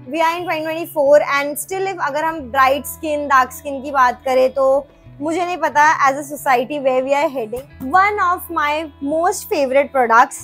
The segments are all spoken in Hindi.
We are in 2024 and still if अगर हम ब्राइट स्किन डार्क स्किन की बात करें तो मुझे नहीं पता as a society where we are heading. One of my most favourite products.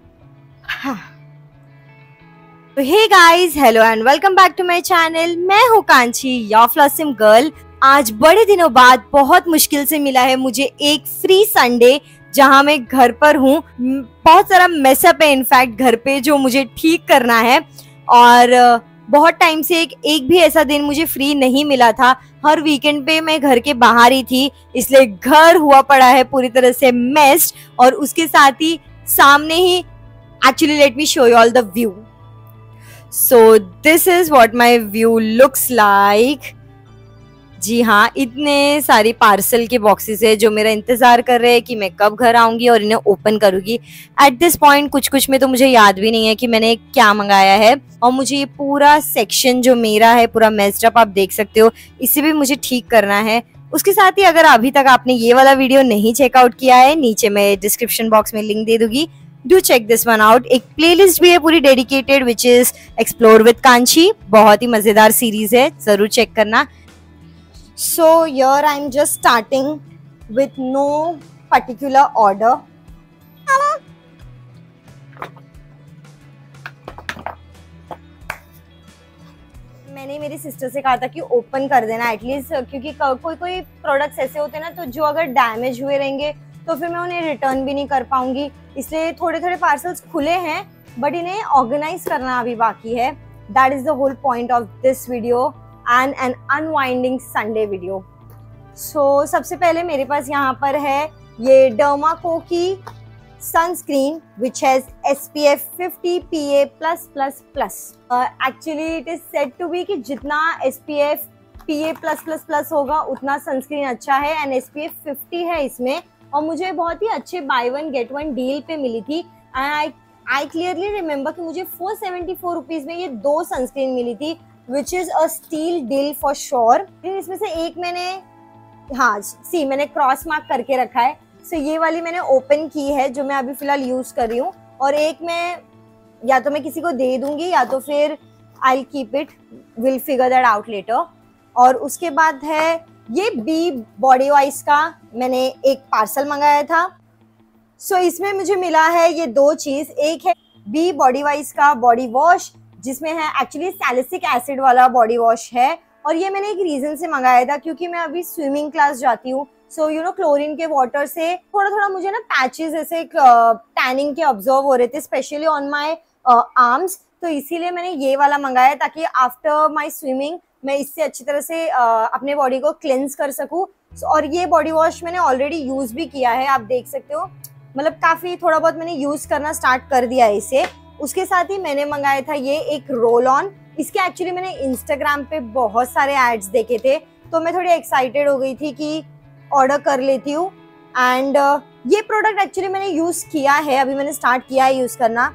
Hey guys, hello and welcome back to my channel. मैं हूँ कांची, योर फ्लॉसम गर्ल। आज बड़े दिनों बाद बहुत मुश्किल से मिला है मुझे एक फ्री संडे जहाँ मैं घर पर हूँ। बहुत सारा मेसअप है इनफैक्ट घर पे जो मुझे ठीक करना है और बहुत टाइम से एक भी ऐसा दिन मुझे फ्री नहीं मिला था। हर वीकेंड पे मैं घर के बाहर ही थी, इसलिए घर हुआ पड़ा है पूरी तरह से मेस्ड। और उसके साथ ही सामने ही actually let me show you all the view. So this is what my view looks like। जी हाँ, इतने सारी पार्सल के बॉक्सेस है जो मेरा इंतजार कर रहे हैं कि मैं कब घर आऊंगी और इन्हें ओपन करूंगी। एट दिस पॉइंट कुछ में तो मुझे याद भी नहीं है कि मैंने क्या मंगाया है। और मुझे ये पूरा सेक्शन जो मेरा है पूरा मेस्ड अप आप देख सकते हो, इसे भी मुझे ठीक करना है। उसके साथ ही अगर अभी तक आपने ये वाला वीडियो नहीं चेकआउट किया है, नीचे मैं डिस्क्रिप्शन बॉक्स में लिंक दे दूंगी, do check this one out. एक प्लेलिस्ट भी है पूरी dedicated which is explore with Kanchi. बहुत ही मजेदार सीरीज है, जरूर चेक करना। So here I am just starting with no particular order. मैंने मेरी सिस्टर से कहा था कि ओपन कर देना एटलीस्ट, क्योंकि कोई प्रोडक्ट्स ऐसे होते हैं ना तो जो अगर डैमेज हुए रहेंगे तो फिर मैं उन्हें रिटर्न भी नहीं कर पाऊंगी। इसलिए थोड़े पार्सल्स खुले हैं बट इन्हें ऑर्गेनाइज करना अभी बाकी है। That is the whole point of this video and an unwinding Sunday video. So सबसे पहले मेरे पास यहाँ पर है ये डर्माको की sunscreen which has SPF 50 PA+++। Actually it is said to be कि जितना SPF PA+++ होगा उतना सनस्क्रीन अच्छा है एंड SPF 50 है इसमें। और मुझे बहुत ही अच्छे buy one get one deal पे मिली थी एंड आई क्लियरली रिमेम्बर कि मुझे 474 रुपीज में ये 2 सनस्क्रीन मिली थी which is a steal deal for sure. इसमें से एक मैंने क्रॉस मार्क करके रखा है। सो ये वाली मैंने ओपन की है जो मैं अभी फिलहाल यूज कर रही हूँ, और एक मैं या तो मैं किसी को दे दूंगी या तो फिर I keep it, will figure that out later. और उसके बाद है ये बी बॉडी वॉइस का मैंने एक पार्सल मंगाया था। सो इसमें मुझे मिला है ये 2 चीज। एक है बी बॉडी वॉइस का बॉडी वॉश जिसमें है एक्चुअली सैलिसिलिक एसिड वाला बॉडी वॉश है, और ये मैंने एक रीजन से मंगाया था क्योंकि मैं अभी स्विमिंग क्लास जाती हूँ। सो यू नो क्लोरीन के वाटर से थोड़ा मुझे ना पैचेस ऐसे टैनिंग के ऑब्जर्व हो रहे थे स्पेशली ऑन माई आर्म्स। तो इसीलिए मैंने ये वाला मंगाया ताकि आफ्टर माई स्विमिंग मैं इससे अच्छी तरह से अपने बॉडी को क्लेंस कर सकूं। और ये बॉडी वॉश मैंने ऑलरेडी यूज भी किया है, आप देख सकते हो, मतलब काफी थोड़ा बहुत मैंने यूज करना स्टार्ट कर दिया है इसे। उसके साथ ही मैंने मंगाया था ये एक रोल ऑन। इसके एक्चुअली मैंने इंस्टाग्राम पे बहुत सारे एड्स देखे थे तो मैं थोड़ी एक्साइटेड हो गई थी कि ऑर्डर कर लेती हूँ। एंड ये प्रोडक्ट एक्चुअली मैंने यूज किया है, अभी मैंने स्टार्ट किया है यूज करना।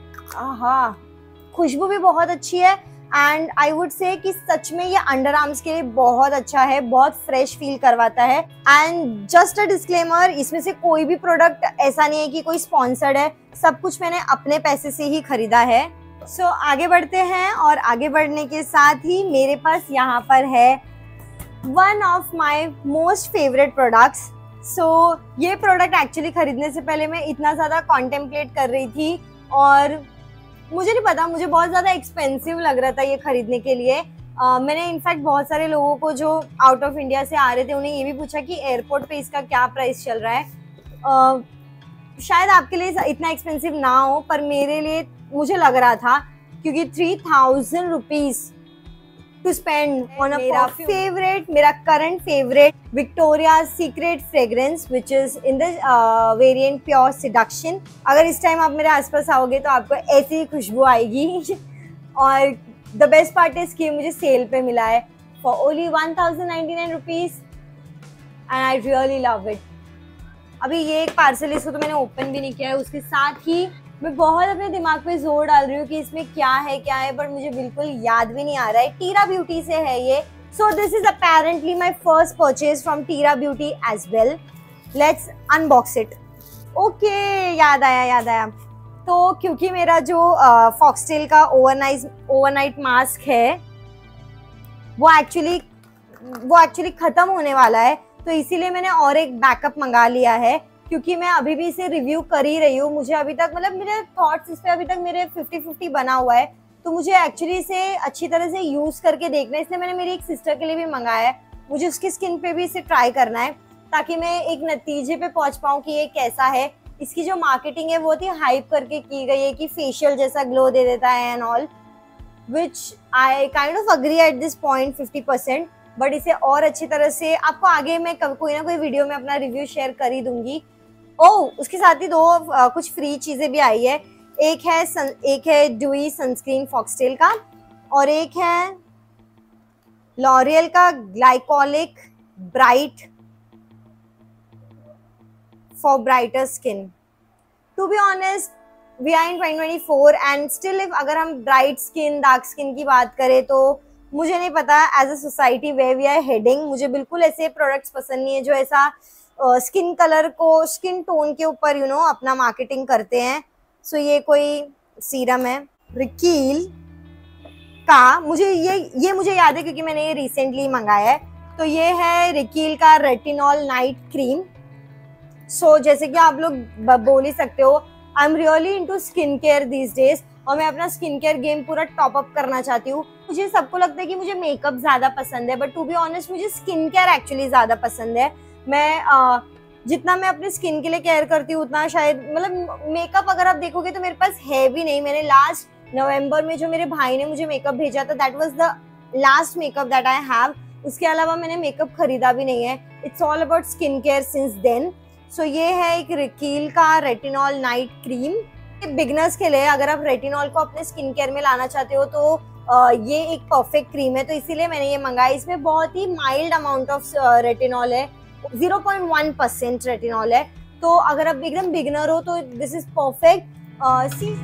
खुशबू भी बहुत अच्छी है एंड आई वुड से कि सच में ये अंडर आर्म्स के लिए बहुत अच्छा है, बहुत फ्रेश फील करवाता है। एंड जस्ट अ डिस्क्लेमर, इसमें से कोई भी प्रोडक्ट ऐसा नहीं है कि कोई स्पॉन्सर्ड है, सब कुछ मैंने अपने पैसे से ही खरीदा है। सो आगे बढ़ते हैं और आगे बढ़ने के साथ ही मेरे पास यहाँ पर है one of my most favourite products. So ये प्रोडक्ट एक्चुअली खरीदने से पहले मैं इतना ज़्यादा कॉन्टेम्पलेट कर रही थी और मुझे नहीं पता, मुझे बहुत ज़्यादा एक्सपेंसिव लग रहा था ये खरीदने के लिए। मैंने इनफैक्ट बहुत सारे लोगों को जो आउट ऑफ इंडिया से आ रहे थे उन्हें ये भी पूछा कि एयरपोर्ट पे इसका क्या प्राइस चल रहा है। शायद आपके लिए इतना एक्सपेंसिव ना हो पर मेरे लिए मुझे लग रहा था, क्योंकि 3000 रुपीज टू स्पेंड ऑन मेरा current favourite Victoria Secret fragrance which is in the variant pure seduction. अगर इस टाइम आप मेरे आसपास आओगे तो आपको ऐसी ही खुशबू आएगी। और द बेस्ट पार्ट इज कि मुझे सेल पे मिला है for only 1099 rupees and I really love it. अभी ये एक पार्सल, इसको तो मैंने ओपन भी नहीं किया है। उसके साथ ही मैं बहुत अपने दिमाग पे जोर डाल रही हूँ कि इसमें क्या है बट मुझे बिल्कुल याद भी नहीं आ रहा है। टीरा ब्यूटी से है ये। So this is apparently my first purchase from Tira beauty as well. Let's unbox it. Okay, याद आया। तो क्योंकि मेरा जो फॉक्सटेल का ओवरनाइट मास्क है वो एक्चुअली खत्म होने वाला है, तो इसीलिए मैंने और एक बैकअप मंगा लिया है, क्योंकि मैं अभी भी इसे रिव्यू कर ही रही हूँ। मुझे अभी तक मतलब मेरे थॉट्स इस पे अभी तक मेरे 50-50 बना हुआ है, तो मुझे एक्चुअली इसे अच्छी तरह से यूज करके देखना है। इसलिए मैंने मेरी एक सिस्टर के लिए भी मंगाया है, मुझे उसकी स्किन पे भी इसे ट्राई करना है ताकि मैं एक नतीजे पे पहुंच पाऊँ कि ये कैसा है। इसकी जो मार्केटिंग है वो थी हाइप करके की गई है कि फेशियल जैसा ग्लो दे देता है and all, which I kind of agree at this point 50%, but इसे और अच्छी तरह से आपको आगे मैं कोई ना कोई वीडियो में अपना रिव्यू शेयर कर ही दूंगी। उसके साथ ही कुछ फ्री चीजें भी आई है। एक है ड्यूई सनस्क्रीन फॉक्सटेल का, और एक है लॉरियल का glycolic bright for brighter skin. To be honest, we are in 2024 and still अगर हम ब्राइट स्किन डार्क स्किन की बात करें तो मुझे नहीं पता as a society where we are heading. मुझे बिल्कुल ऐसे प्रोडक्ट्स पसंद नहीं है जो ऐसा स्किन कलर को स्किन टोन के ऊपर अपना मार्केटिंग करते हैं। सो ये कोई सीरम है रिकील का, मुझे याद है क्योंकि मैंने ये रिसेंटली मंगाया है। तो ये है रिकील का रेटिनॉल नाइट क्रीम। सो जैसे कि आप लोग बोल ही सकते हो, I am really into skin care these days, और मैं अपना स्किन केयर गेम पूरा टॉप अप करना चाहती हूँ। मुझे सबको लगता है कि मुझे मेकअप ज्यादा पसंद है, बट टू बी ऑनेस्ट मुझे स्किन केयर एक्चुअली ज्यादा पसंद है। मैं जितना मैं अपनी स्किन के लिए केयर करती हूँ उतना शायद मतलब मेकअप अगर आप देखोगे तो मेरे पास है भी नहीं। मैंने लास्ट नवंबर में जो मेरे भाई ने मुझे मेकअप भेजा था, that was the last makeup that I have. उसके अलावा मैंने मेकअप खरीदा भी नहीं है। It's all about skin care since then. So ये है एक रिकील का रेटिनॉल नाइट क्रीम। बिगनर्स के लिए अगर आप रेटिनॉल को अपने स्किन केयर में लाना चाहते हो तो ये एक परफेक्ट क्रीम है, तो इसीलिए मैंने ये मंगाई। इसमें बहुत ही माइल्ड अमाउंट ऑफ रेटिनॉल है, 0.1% रेटिनॉल है। तो अगर आप एकदम बिगनर हो तो this is perfect. See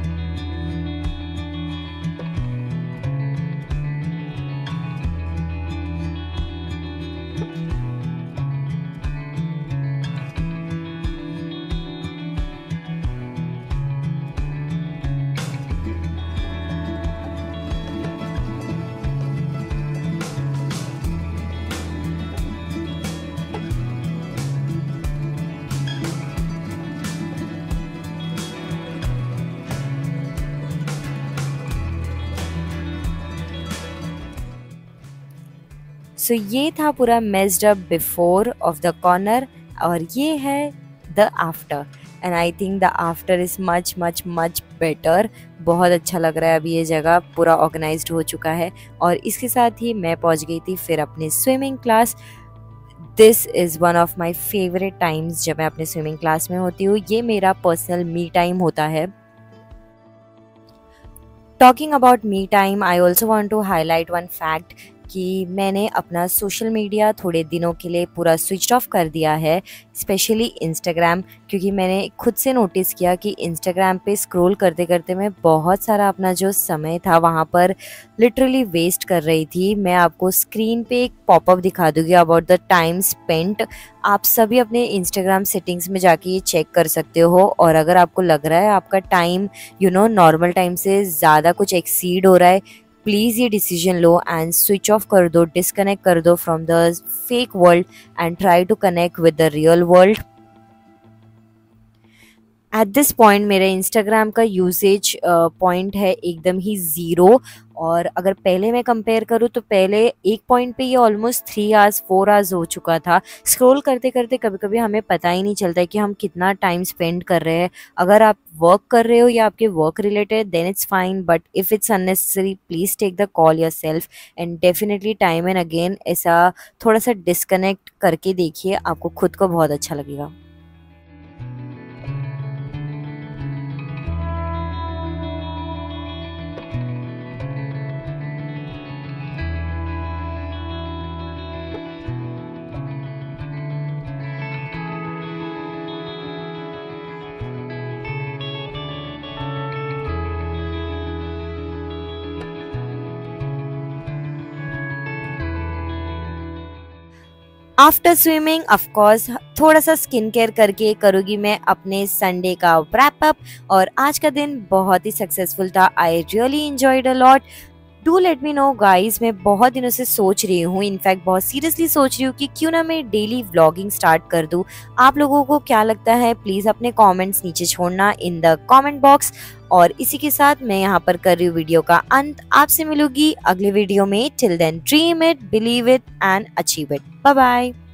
so ये था पूरा messed up before of the corner, और ये है the after, and I think the after is much much much better. बहुत अच्छा लग रहा है, अभी ये जगह पूरा ऑर्गेनाइज्ड हो चुका है। और इसके साथ ही मैं पहुंच गई थी फिर अपने swimming class. This is one of my favourite times जब मैं अपने स्विमिंग क्लास में होती हूँ। ये मेरा पर्सनल मी टाइम होता है। Talking about me time, I also want to highlight one fact कि मैंने अपना सोशल मीडिया थोड़े दिनों के लिए पूरा स्विच ऑफ कर दिया है, स्पेशली इंस्टाग्राम, क्योंकि मैंने खुद से नोटिस किया कि इंस्टाग्राम पे स्क्रॉल करते करते मैं बहुत सारा अपना जो समय था वहाँ पर लिटरली वेस्ट कर रही थी। मैं आपको स्क्रीन पे एक पॉपअप दिखा दूँगी अबाउट द टाइम स्पेंट। आप सभी अपने इंस्टाग्राम सेटिंग्स में जाके ये चेक कर सकते हो, और अगर आपको लग रहा है आपका टाइम नॉर्मल टाइम से ज़्यादा कुछ एक्सीड हो रहा है, प्लीज़ ये डिसीजन लो एंड स्विच ऑफ कर दो, डिस्कनेक्ट कर दो from the fake world and try to connect with the real world. At this point मेरे इंस्टाग्राम का यूसेज पॉइंट है एकदम ही ज़ीरो, और अगर पहले मैं कंपेयर करूँ तो पहले एक पॉइंट पे ये ऑलमोस्ट 3 आवर्स 4 आवर्स हो चुका था। स्क्रॉल करते करते कभी कभी हमें पता ही नहीं चलता है कि हम कितना टाइम स्पेंड कर रहे हैं। अगर आप वर्क कर रहे हो या आपके work related then it's fine, but if it's unnecessary please take the call yourself and definitely time and again ऐसा थोड़ा सा डिस्कनेक्ट करके देखिए, आपको खुद को बहुत अच्छा लगेगा। आफ्टर स्विमिंग ऑफ कोर्स थोड़ा सा स्किन केयर करके करूँगी मैं अपने संडे का रैप अप। और आज का दिन बहुत ही सक्सेसफुल था। I really enjoyed a lot. Do let me know guys. मैं बहुत दिनों से सोच रही हूँ, इनफैक्ट बहुत सीरियसली सोच रही हूँ कि क्यों ना मैं डेली व्लॉगिंग स्टार्ट कर दूँ। आप लोगों को क्या लगता है? प्लीज़ अपने कमेंट्स नीचे छोड़ना इन द कमेंट बॉक्स। और इसी के साथ मैं यहाँ पर कर रही हूँ वीडियो का अंत। आपसे मिलूंगी अगले वीडियो में। Till then dream it, believe it and achieve it. Bye bye.